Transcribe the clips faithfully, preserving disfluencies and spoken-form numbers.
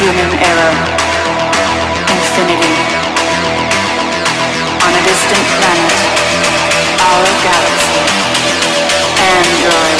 human error, infinity. On a distant planet, our galaxy, Android.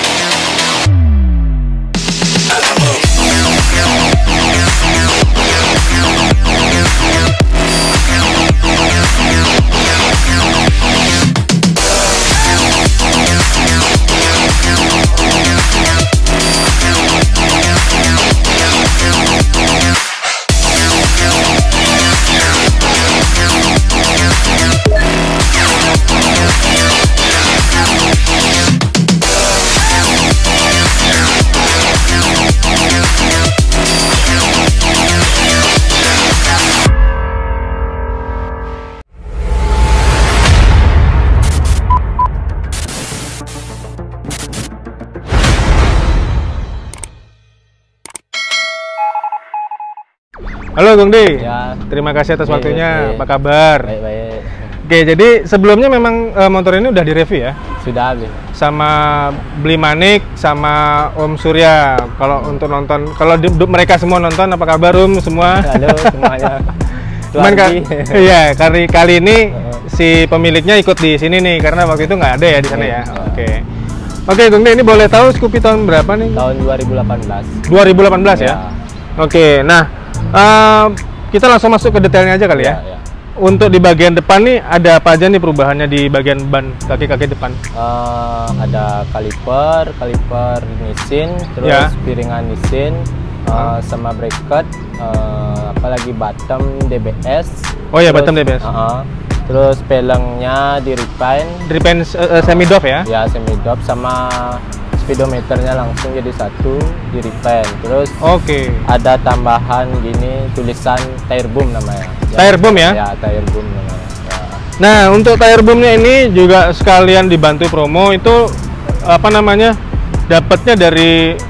Halo Gung Di, ya. Terima kasih atas Baik, waktunya. baik. Apa kabar? Baik-baik. Oke, jadi sebelumnya memang uh, motor ini udah direview ya? Sudah habis. Sama Blimanik, sama Om Surya. Kalau untuk nonton, kalau di, mereka semua nonton, apa kabar Om semua? Halo semuanya. Cuman ka, iya, kali kali ini si pemiliknya ikut di sini nih, karena waktu itu nggak ada ya di sana ya. Oke. Oke, Gung Di, ini boleh tahu Scoopy tahun berapa nih? Tahun dua ribu delapan belas. dua ribu delapan belas ya? Ya. Oke, nah uh, kita langsung masuk ke detailnya aja kali ya. Ya, ya. Untuk di bagian depan nih ada apa aja nih perubahannya di bagian ban kaki-kaki depan? Uh, ada kaliper, kaliper Nissin, terus Ya. piringan Nissin, uh, sama bracket, uh, apalagi bottom D B S. Oh ya, terus, bottom D B S. Uh -huh. Terus pelengnya di refine. Driven uh, semi doff ya? Ya, semi drop, sama speedometernya langsung jadi satu di refine. Terus Oke. ada tambahan gini tulisan tire boom namanya. Tire boom ya? Ya, tire boom namanya. Ya. Nah, untuk tire boomnya ini juga sekalian dibantu promo itu apa namanya? Dapatnya dari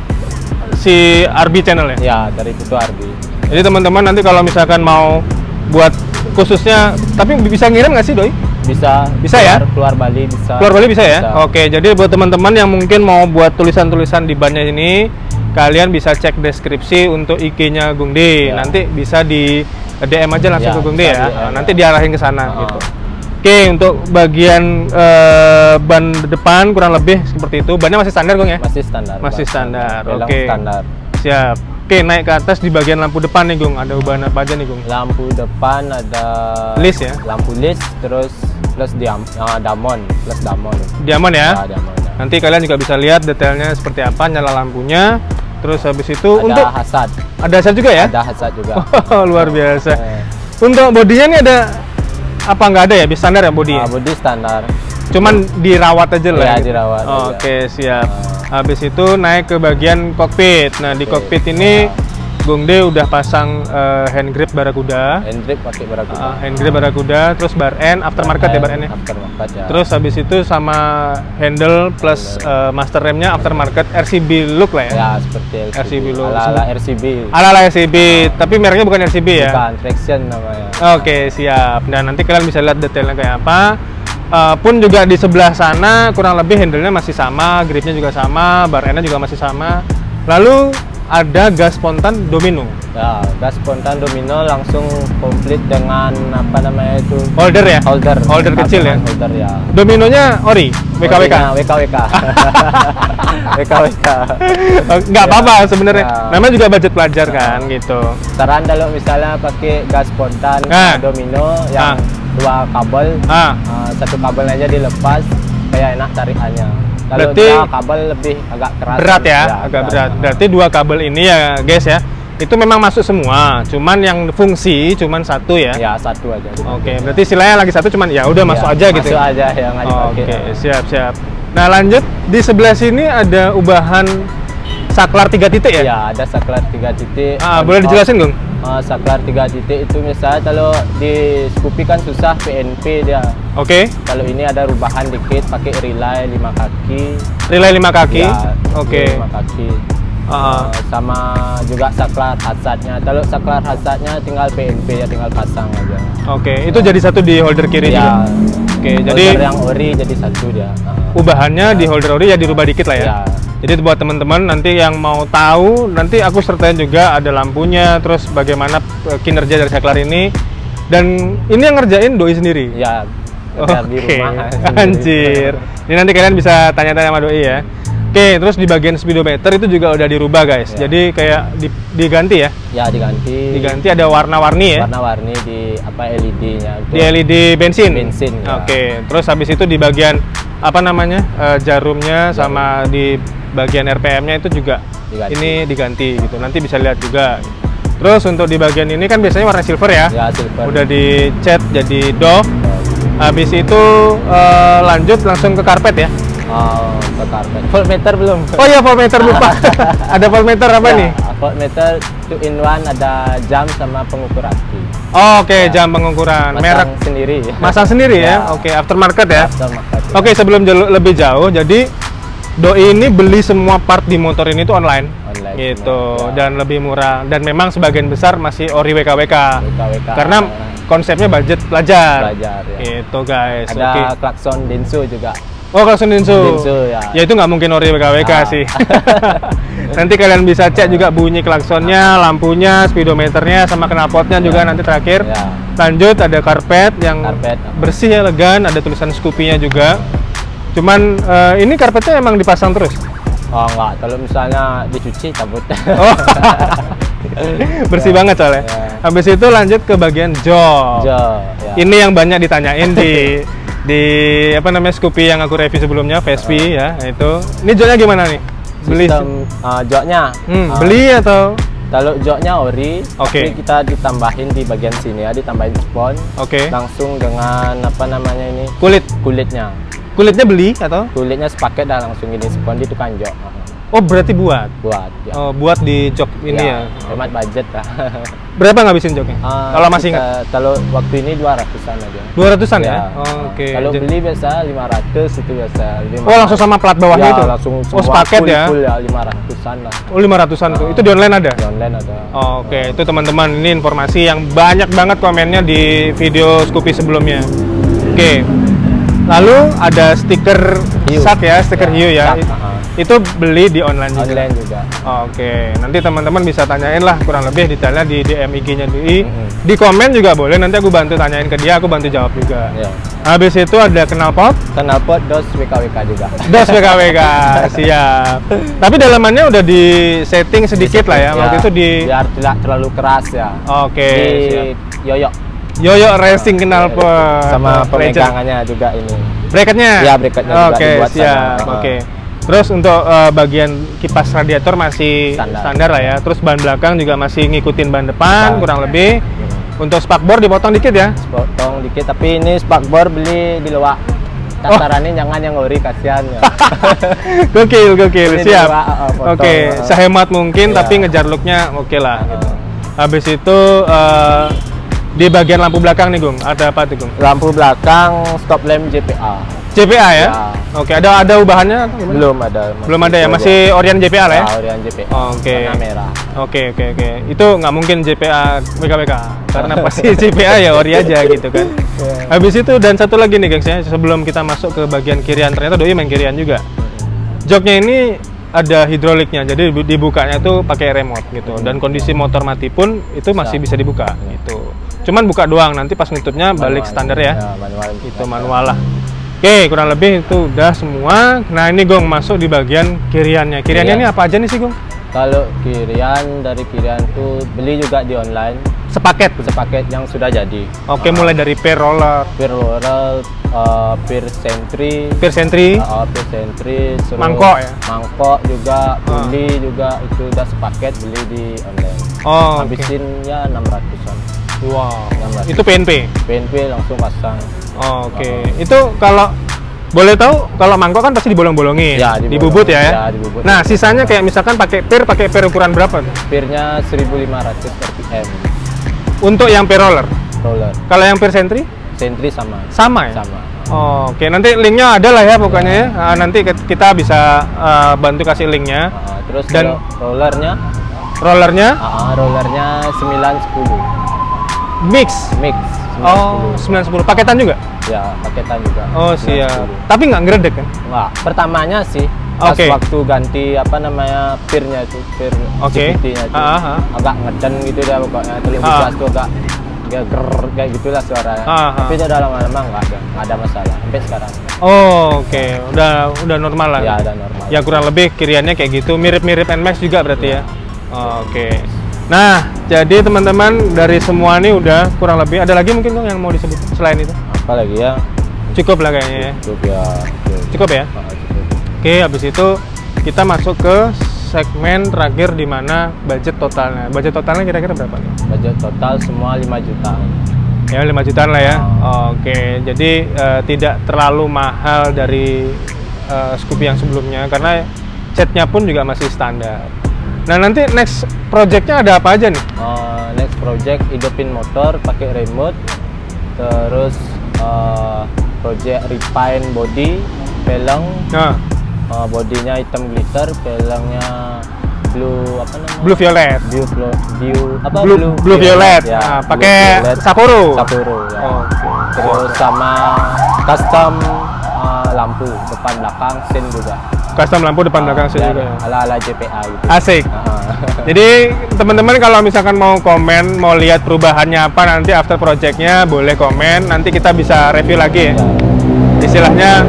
si R B channel ya? Ya, dari itu R B. Jadi teman-teman nanti kalau misalkan mau buat khususnya, tapi bisa ngirim nggak sih Doi? Bisa. Bisa keluar, ya? Keluar Bali bisa. Keluar Bali bisa ya? Bisa. Oke, jadi buat teman-teman yang mungkin mau buat tulisan-tulisan di bannya ini, kalian bisa cek deskripsi untuk I G-nya Gung Di. Ya. Nanti bisa di D M aja langsung Ya, ke Gung Di bisa ya. di D M, Nanti ya. diarahin ke sana Oh. gitu. Oke, untuk bagian eh, ban depan kurang lebih seperti itu. Bannya masih standar Gung ya? Masih standar. Masih Bang. standar. Peleng Oke. standar. Siap. Oke, naik ke atas di bagian lampu depan nih Gung. Ada ubahan apa aja nih Gung? Lampu depan ada List ya? Lampu list, terus plus diam, uh, damon, plus damon. Diamond ya? Ya, diamond. Ya. Nanti kalian juga bisa lihat detailnya seperti apa, nyala lampunya. Terus habis itu Ada untuk Hazard. ada Hazard juga ya? Ada Hazard juga. Oh, luar biasa. Eh, Untuk bodinya nih ada apa nggak ada ya? Bisa standar ya bodi? uh, body standar. Cuman dirawat aja lah. Iya, gitu. dirawat Oh, aja. Oke, siap. Habis itu naik ke bagian cockpit. Nah, di cockpit ini Ya. Gung Di udah pasang uh, hand grip Barakuda. Hand grip pakai Barakuda. Uh, hand grip Barakuda, terus bar end aftermarket ya bar end-nya. Aftermarket ya. Terus habis itu sama handle plus uh, master remnya aftermarket R C B look lah ya. Ya, seperti R C B. R C B logo. Ala-ala R C B. Ala-ala R C B, tapi mereknya bukan R C B ya. Bukan, traction namanya. Oke, siap. Dan nanti kalian bisa lihat detailnya kayak apa. Uh, pun juga di sebelah sana kurang lebih handle-nya masih sama, gripnya juga sama, bar end-nya juga masih sama. Lalu ada gas spontan domino. Ya, gas spontan domino langsung komplit dengan apa namanya itu? Holder ya? Holder. Holder kecil ya? Holder ya. Dominonya ori, W K W K. Orinya W K W K. W K W K. Oh, nggak apa-apa sebenarnya. Ya. Namanya juga budget pelajar kan gitu. Saran kalau misalnya pakai gas spontan Nah. domino yang Ah. dua kabel, Ah, uh, satu kabel aja dilepas, kayak enak tarikannya. Kalau Berarti dua kabel lebih agak keras. berat ya, agak berat. Berarti dua kabel ini ya guys ya, itu memang masuk semua. Cuman yang fungsi cuman satu ya. Ya, satu aja. Oke, berarti istilahnya lagi satu cuman ya udah Ya, masuk aja gitu. Masuk aja yang nggak Oke, dipakai. siap siap. Nah lanjut di sebelah sini ada ubahan saklar tiga titik ya? Ya, ada saklar tiga titik. Ah, boleh dijelasin Gung? Uh, saklar tiga titik itu misalnya kalau di Scoopy kan susah P N P dia. Oke, Kalau ini ada rubahan dikit pakai relay lima kaki. relay lima kaki. Ya, Oke. lima kaki. Ah, Uh, sama juga saklar hazardnya. Kalau saklar hazardnya tinggal P N P ya, tinggal pasang aja. Oke, itu jadi satu di holder kiri Ya, juga. Oke, holder jadi yang ori jadi satu dia. Uh, ubahannya di holder ori ya dirubah dikit lah ya. ya. Jadi buat teman-teman nanti yang mau tahu, nanti aku sertain juga ada lampunya, terus bagaimana eh, kinerja dari saklar ini. Dan ini yang ngerjain doi sendiri. Ya, Oke, di rumah. anjir. Ini nanti kalian bisa tanya-tanya sama doi ya. Oke, terus di bagian speedometer itu juga udah dirubah guys. Ya. Jadi kayak di- diganti ya. Ya diganti. Diganti ada warna-warni ya. Warna-warni di apa L E D-nya. Di L E D bensin. Bensin, ya. Oke, terus habis itu di bagian apa namanya eh, jarumnya Jarum. sama di bagian R P M-nya itu juga Diganti. ini diganti gitu. Nanti bisa lihat juga. Terus untuk di bagian ini kan biasanya warna silver ya. Ya silver. Udah dicat jadi doff. Habis itu eh, lanjut langsung ke karpet ya. Oh, ke karpet. Voltmeter belum? Oh iya, voltmeter lupa. Ada voltmeter apa Ya, nih? voltmeter two in one, ada jam sama pengukur aki. Oh, Oke, Ya. jam pengukuran Masang merek. sendiri. Masang sendiri ya. Ya. Oke, aftermarket ya. Aftermarket. Oke, sebelum jauh- lebih jauh, jadi doi ini beli semua part di motor ini tuh online, Online gitu, semua, ya. dan lebih murah. Dan memang sebagian besar masih ori W K W K, W K W K. karena konsepnya budget pelajar. Pelajar, ya. Gitu guys. Ada Oke. klakson Denso juga. Oh, klakson Denso. Denso, ya. Ya itu nggak mungkin ori W K W K Ah. sih. Nanti kalian bisa cek juga bunyi klaksonnya, lampunya, speedometernya, sama knalpotnya juga nanti terakhir. Ya. Lanjut ada karpet yang Karpet. bersih ya, elegan, ada tulisan Scoopy-nya juga. Cuman eh, ini karpetnya emang dipasang terus. Oh enggak, kalau misalnya dicuci cabut. Oh. Bersih banget soalnya. Ya. Habis itu lanjut ke bagian jok. Jo, ya. Ini yang banyak ditanyain di di apa namanya Scoopy yang aku review sebelumnya, Vespi ya, itu. Ini joknya gimana nih? Beli sistem uh, joknya. hmm, Uh, beli atau Kalau joknya ori, Oke. tapi kita ditambahin di bagian sini ya, ditambahin spon. oke. Langsung dengan apa namanya ini? Kulit. Kulitnya. Kulitnya beli atau? Kulitnya sepaket dah langsung ini spon di tukang jok. Uh, Oh, berarti buat. buat ya. Oh, buat di jok ini ya. Hemat budget lah. Berapa ngabisin joknya? Uh, Kalau masih kita- ingat? Kalau waktu ini dua ratusan aja. dua ratusan ya? Ya. Oh, oke. Kalau Jadi- beli biasa lima ratus itu biasa. Oh, langsung sama plat bawahnya ya, itu? langsung Oh, semua sepaket full, ya? Full ya lima ratusan lah. Oh, lima ratusan tuh. Oh. Itu di online ada? Di online ada. Oh, Oke, itu teman-teman, ini informasi yang banyak banget komennya di video Scoopy sebelumnya. Oke, lalu ada stiker Hiu. sak ya, stiker Ya, hiu ya. sak, aha. Itu beli di online juga. Online juga. Oke, nanti teman-teman bisa tanyain lah kurang lebih detailnya di D M I G-nya di Mm-mm. di komen juga boleh. Nanti aku bantu tanyain ke dia, aku bantu jawab juga. Ya. Habis itu ada knalpot, Knalpot dos W K W K juga. dos W K W K, siap. Tapi dalamannya udah di setting sedikit lah ya. Waktu itu di biar tidak terlalu keras ya. Oke, Di siap. yoyok. Yoyo Racing knalpot Sama Legend. pemegangannya juga ini. Bracketnya? Ya, bracketnya juga Oke, dibuat siap. sama. Oke. Terus untuk eh, bagian kipas radiator masih standar. Standar. lah ya. Terus ban belakang juga masih ngikutin ban depan Ban. kurang lebih. Untuk spakbor dipotong dikit ya. Potong dikit, tapi ini spakbor beli di luar. Tak Oh. saranin jangan yang ori, kasihan ya. Gokil, gokil. Ini Siap. dua, uh, potong, Oke, uh. sehemat mungkin Iya. tapi ngejar looknya oke lah. Uh. Gitu. Habis itu eh, di bagian lampu belakang nih, Gung. Ada apa tuh, Gung? Lampu belakang stop lamp J P A. J P A ya? Ya. Oke, ada ada ubahannya atau gimana? Belum ada. Belum ada ya, itu masih aja. Orion J P A lah ya? Ya, Orion J P A. Oke. Warna merah. Oke oke oke. Itu nggak mungkin J P A W K W K karena pasti J P A ya ori aja gitu kan. Iya. Habis itu dan satu lagi nih gengs ya, sebelum kita masuk ke bagian kirian, ternyata doi main kirian juga. Joknya ini ada hidroliknya, jadi dibu- dibukanya tuh pakai remote gitu. Dan kondisi motor mati pun itu masih bisa dibuka gitu. Cuman buka doang, nanti pas nutupnya balik Manual. standar ya. Ya, manual. Itu manual lah. Oke, kurang lebih itu udah semua. Nah ini Gong masuk di bagian kiriannya. Kiriannya Kirian. ini apa aja nih sih Gong? Kalau kirian, dari kirian tuh beli juga di online. Sepaket. Sepaket yang sudah jadi. Oke, mulai dari pair roller, Pir roller, uh, pir sentry, pair sentry, uh, pir sentry, terus Mangkok ya? Mangkok juga, puli juga itu udah sepaket beli di online. oh, oke. Habisinnya enam ratusan. Wow, enam ratus. itu P N P. P N P langsung pasang. Oh, oke, itu kalau boleh tahu kalau mangkok kan pasti dibolong-bolongin, Ya, dibolong. dibubut ya. Ya, dibubut. Nah, sisanya kayak misalkan pakai pair, pakai pair ukuran berapa tuh? Pirnya seribu lima ratus R P M Untuk yang pair roller. roller. Kalau yang pair sentry Sentry sama. sama ya? Sama. Oh, oke, nanti linknya ada lah ya pokoknya ya. Ah, nanti ke- kita bisa eh, bantu kasih linknya. Uh, terus Dan- kalau rollernya, Rollernya uh, rollernya sembilan sepuluh mix. mix. Oh, sembilan sepuluh. Paketan juga? Ya, paketan juga. Oh, sembilan siap. sepuluh. Tapi nggak ngeredek kan? Enggak, pertamanya sih pas Oke. waktu ganti apa namanya pirnya itu, pir Oke. C V T-nya itu Ah, ah, ah. agak ngeden gitu dia pokoknya, telinga Ah. gas tuh agak kayak ger kayak gitulah suaranya. Ah, ah. Tapi itu udah lama-lama nggak ada, nggak ada masalah sampai sekarang. Oh, oke. Udah udah normal lah. Ya ada normal. Ya kurang lebih kiriannya kayak gitu, mirip-mirip N Max juga berarti ya. Oh, oke. Nah, jadi teman-teman dari semua ini udah kurang lebih. Ada lagi mungkin Bang yang mau disebut selain itu? Apa lagi ya? Cukup lah kayaknya ya. Cukup ya. Cukup. Cukup ya. Ah, cukup. Oke, habis itu kita masuk ke segmen terakhir di mana budget totalnya. Budget totalnya kira-kira berapa nih? Budget total semua lima juta. Ya lima jutaan lah ya. Oh. Oke, jadi eh, tidak terlalu mahal dari eh, Scoopy yang sebelumnya karena catnya pun juga masih standar. Nah nanti next projectnya ada apa aja nih? Uh, next project hidupin motor pakai remote, terus uh, project refine body, peleng, Nah, uh, bodinya hitam glitter, pelengnya blue apa namanya? blue violet. Blue, blue, blue apa? Blue, blue violet. Ya, Nah, blue pakai violet. Sapporo. Sapporo. Ya. Oke. Terus sama custom uh, lampu depan belakang sen juga. Custom lampu depan belakang Uh, sih dan juga. ala-ala J P A gitu. Asik. Uh, Jadi teman-teman kalau misalkan mau komen, mau lihat perubahannya apa nanti after projectnya boleh komen. Nanti kita bisa review lagi ya. ya. Istilahnya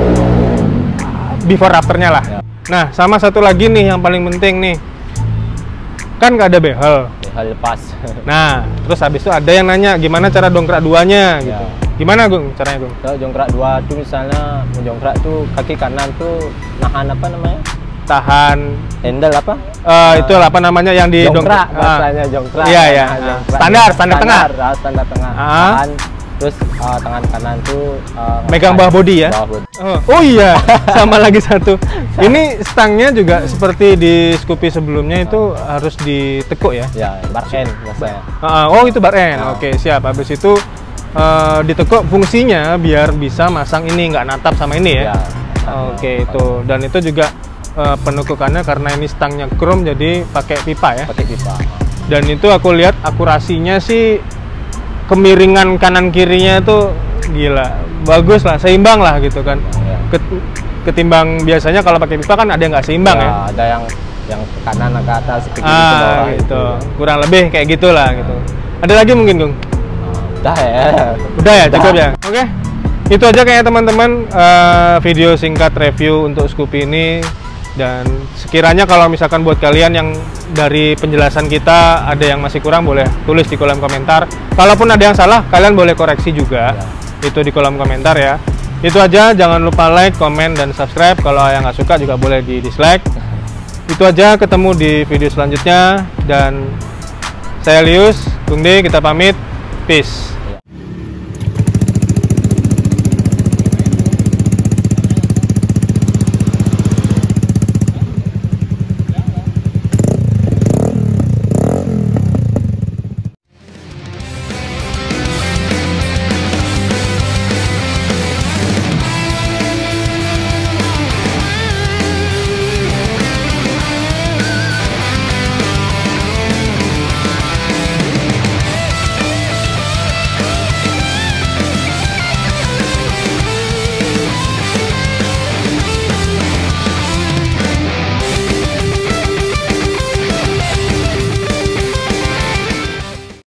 before afternya lah. Ya. Nah sama satu lagi nih yang paling penting nih, kan nggak ada behel. Hal lepas. Nah terus habis itu ada yang nanya gimana cara dongkrak duanya gitu. Ya. Gimana Gung caranya Gung? Kalau jongkrak dua tuh misalnya menjongkrak tuh kaki kanan tuh nahan apa namanya? Tahan. Handle apa? Eh itu apa namanya yang di Jongkrak, dongkrak? bahasanya jongkrak. Iya ya. Nah, jongkrak. Standar, standar tengah. ah, standar tengah. Ah. Tahan. Terus uh, tangan kanan tuh uh, Megang bawah body ya? Bawah body. Oh, oh iya, sama lagi satu. Ini stangnya juga seperti di Scoopy sebelumnya itu harus ditekuk ya? Ya, bar end biasanya. Ah, oh itu bar end. Ah. Oke siap. Habis itu eh, ditekuk fungsinya biar bisa masang ini nggak natap sama ini ya? Ya. Oke itu. Dan itu juga eh, penekukannya karena ini stangnya chrome jadi pakai pipa ya. Pakai pipa. Dan itu aku lihat akurasinya sih kemiringan kanan kirinya itu gila, bagus lah, seimbang lah gitu kan. Ya. Ket- ketimbang biasanya kalau pakai pipa kan ada yang nggak seimbang ya. Ya, ada yang yang ke kanan ke atas ke kiri ke Ah bawah gitu, kurang lebih kayak gitulah gitu. Ada lagi mungkin Gung? Ah, udah ya. Udah ya, cukup Udah. ya. Oke, itu aja kayaknya teman-teman eh, video singkat review untuk Scoopy ini. Dan sekiranya kalau misalkan buat kalian yang dari penjelasan kita ada yang masih kurang, boleh tulis di kolom komentar. Kalaupun ada yang salah, kalian boleh koreksi juga. Ya. Itu di kolom komentar ya. Itu aja, jangan lupa like, komen, dan subscribe. Kalau yang nggak suka juga boleh di dislike. Itu aja, ketemu di video selanjutnya. Dan saya Lius, Gung De, kita pamit. Peace.